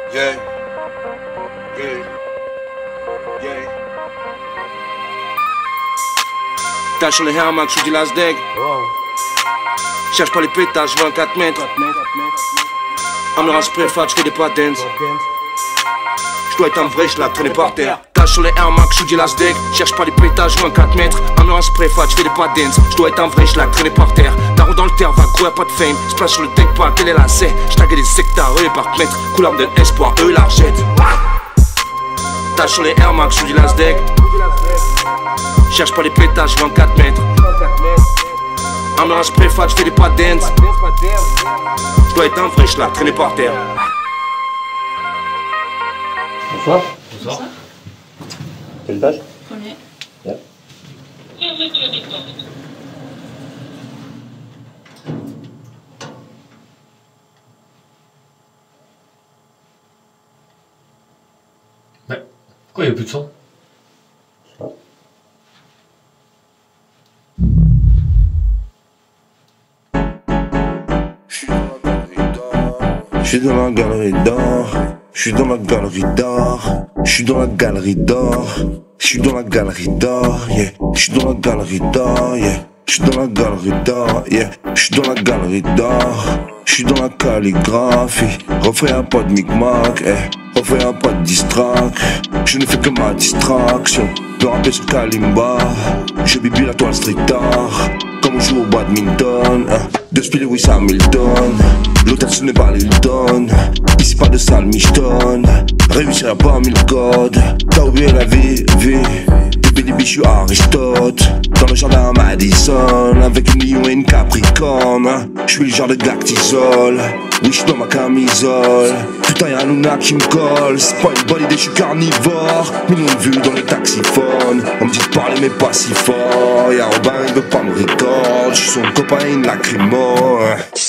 Yeah, yeah, yeah. Tâche sur les Air Max, je dis Las Deg. Cherche pas les pétages, 24 mètres. Amérance préfat, je fais des patents. Je dois être un vrai, je la traîne par terre. Tâche sur les Air Max, je dis Las Deg. Cherche pas les pétages, 24 mètres. Amérance préfat, je fais des patents. Je dois être un vrai, je la traîne par terre. Tarot dans le terre, va courir, pas de fame. Splash sur le deck, pas télé la c'est. J'taguais des secteurs, eux par mètre. Couleur de l'espoir, eux la jettent. Tâche sur les Air Max, je dis Las Deg. Cherche pas les pétages, 24 mètres. Amérance préfat, je fais des pas dance. Je dois être un vrai, je la traîne par terre. Bonsoir. Bonsoir. Quel étage? Premier. Yeah. Ouais. Pourquoi il n'y a plus de son? Je suis dans la galerie d'or, je suis dans la galerie d'or, je suis dans la galerie d'or, je suis dans la galerie d'or, yeah, je suis dans la galerie d'or, yeah, je suis dans la galerie d'or, yeah, je suis dans la galerie d'or, je suis dans la calligraphie, refais un pas de micmac, refais un pas de distrac, je ne fais que ma distraction, de rapper sur Kalimba, je bibi la toile street art, comme on joue au badminton, de spiller oui ça Hamilton. L'hôtel ce n'est pas l'Hilton. Ici pas de salle michetonne. Réussir à pas mille codes. T'as oublié la vie, vie. Baby, je suis Aristote. Dans le jardin à Madison. Avec une lion et une capricorne. Je suis le genre de gars qui t'isole. Oui, je suis dans ma camisole. Putain, y'a un Luna qui me colle. C'est pas une bonne idée, je suis carnivore. Millions de vues dans les taxiphones. On me dit de parler mais pas si fort. Y'a Robin, il veut pas me record. Je suis son copain, une lacrymo.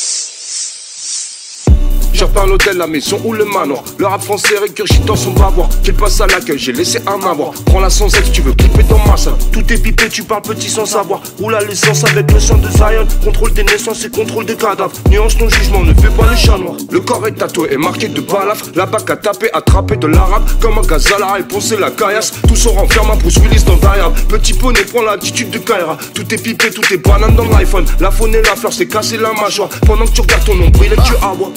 J'entends l'hôtel, la maison ou le manoir. Le rap français régurgite dans son bavoir. Qu'il passe à l'accueil, j'ai laissé un avoir. Prends-la sans ex, tu veux clipper dans ma salle. Tout est pipé, tu parles petit sans savoir. Roule à l'essence avec le sang de Zion. Contrôle des naissances et contrôle des cadavres. Nuance ton jugement, ne fais pas le chat noir. Le corps est tatoué et marqué de balafre. La bac à taper, attrapé de l'arabe. Comme un gazala et poncer la caillasse. Tout se renferme à Bruce Willis dans Diane. Petit poney prend l'attitude de Kaira. Tout est pipé, tout est banane dans l'iPhone. La faune et la fleur, c'est casser la mâchoire. Pendant que tu regardes ton nombril et que tu aboies.